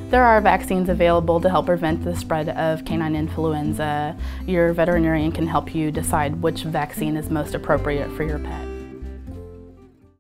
There are vaccines available to help prevent the spread of canine influenza. Your veterinarian can help you decide which vaccine is most appropriate for your pet.